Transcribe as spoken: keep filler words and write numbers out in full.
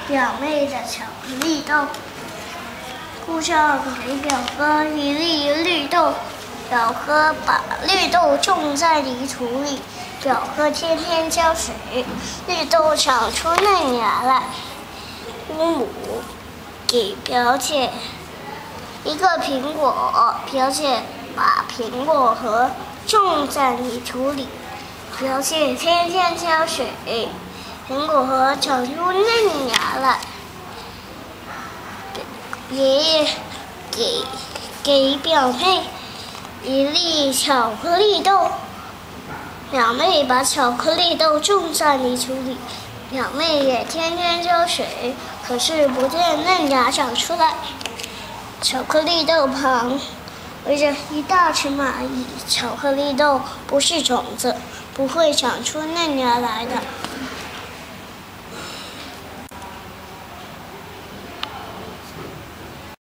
表妹的巧克力豆。顾少给表哥一粒绿豆，表哥把绿豆种在泥土里，表哥天天浇水，绿豆长出嫩芽来。姑母给表姐一个苹果，表姐把苹果核种在泥土里，表姐天天浇水，苹果核长出嫩芽来。爷爷给给表妹一粒巧克力豆，表妹把巧克力豆种在泥土里，表妹也天天浇水，可是不见嫩芽长出来。巧克力豆旁围着一大群蚂蚁，巧克力豆不是种子，不会长出嫩芽来的。